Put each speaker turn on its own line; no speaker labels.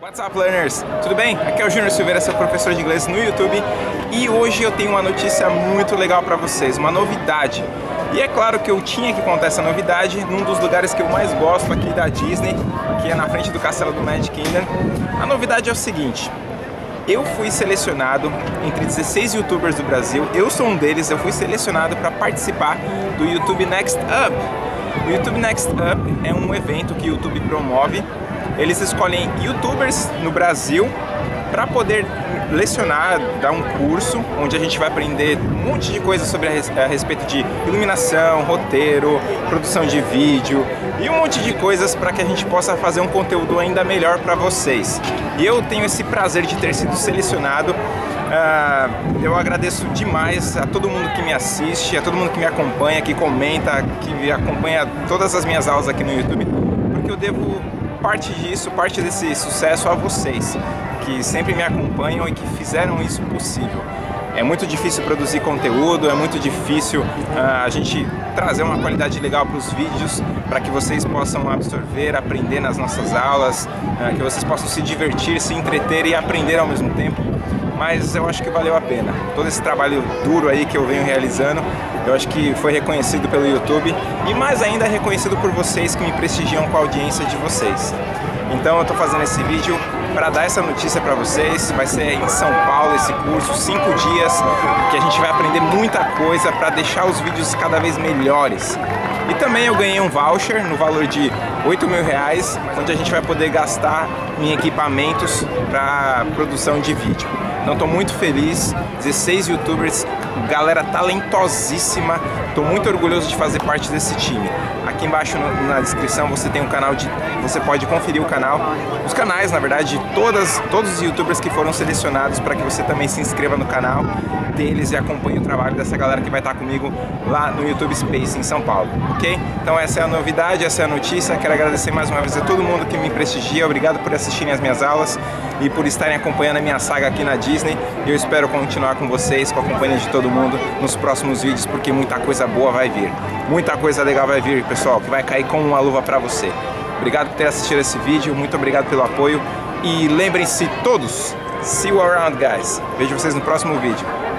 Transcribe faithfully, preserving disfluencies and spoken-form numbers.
What's up, learners? Tudo bem? Aqui é o Júnior Silveira, seu professor de inglês no YouTube, e hoje eu tenho uma notícia muito legal para vocês, uma novidade. E é claro que eu tinha que contar essa novidade num dos lugares que eu mais gosto aqui da Disney, que é na frente do castelo do Magic Kingdom. A novidade é o seguinte: eu fui selecionado entre dezesseis youtubers do Brasil, eu sou um deles, eu fui selecionado para participar do YouTube Next Up. O YouTube Next Up é um evento que o YouTube promove. Eles escolhem youtubers no Brasil para poder lecionar, dar um curso onde a gente vai aprender um monte de coisas sobre a, res a respeito de iluminação, roteiro, produção de vídeo e um monte de coisas para que a gente possa fazer um conteúdo ainda melhor para vocês. E eu tenho esse prazer de ter sido selecionado. Uh, eu agradeço demais a todo mundo que me assiste, a todo mundo que me acompanha, que comenta, que acompanha todas as minhas aulas aqui no YouTube, porque eu devo parte disso, parte desse sucesso a vocês, que sempre me acompanham e que fizeram isso possível. É muito difícil produzir conteúdo, é muito difícil uh, a gente trazer uma qualidade legal para os vídeos, para que vocês possam absorver, aprender nas nossas aulas, uh, que vocês possam se divertir, se entreter e aprender ao mesmo tempo. Mas eu acho que valeu a pena. Todo esse trabalho duro aí que eu venho realizando, eu acho que foi reconhecido pelo YouTube e mais ainda reconhecido por vocês que me prestigiam com a audiência de vocês. Então eu tô fazendo esse vídeo para dar essa notícia para vocês. Vai ser em São Paulo esse curso, cinco dias, que a gente vai aprender muita coisa para deixar os vídeos cada vez melhores. E também eu ganhei um voucher no valor de oito mil reais, onde a gente vai poder gastar em equipamentos para produção de vídeo. Então estou muito feliz, dezesseis youtubers, galera talentosíssima, estou muito orgulhoso de fazer parte desse time. Aqui embaixo no, na descrição você tem um canal de... você pode conferir o canal, os canais na verdade de todas, todos os youtubers que foram selecionados, para que você também se inscreva no canal deles e acompanhe o trabalho dessa galera que vai estar comigo lá no YouTube Space em São Paulo, ok? Então essa é a novidade, essa é a notícia. Quero agradecer mais uma vez a todo mundo que me prestigia, obrigado por assistirem as minhas aulas e por estarem acompanhando a minha saga aqui na Disney. E eu espero continuar com vocês, com a companhia de todo mundo nos próximos vídeos, porque muita coisa boa vai vir, muita coisa legal vai vir, pessoal, que vai cair como uma luva pra você. Obrigado por ter assistido esse vídeo, muito obrigado pelo apoio e lembrem-se todos, see you around, guys. Vejo vocês no próximo vídeo.